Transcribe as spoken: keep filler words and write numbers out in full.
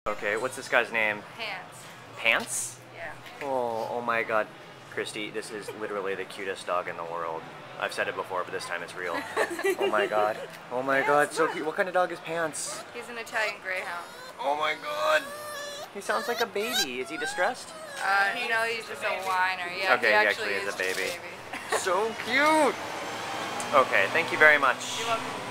Okay, what's this guy's name? Pants. Pants? Yeah. Oh, oh my god. Christy, this is literally the cutest dog in the world. I've said it before, but this time it's real. Oh my god. Oh my god, so cute. What kind of dog is Pants? He's an Italian Greyhound. Oh my god. He sounds like a baby. Is he distressed? Uh, no, he's just a whiner. Yeah, okay, he he actually, actually is, is a baby. a baby. So cute. Okay, thank you very much. You're welcome.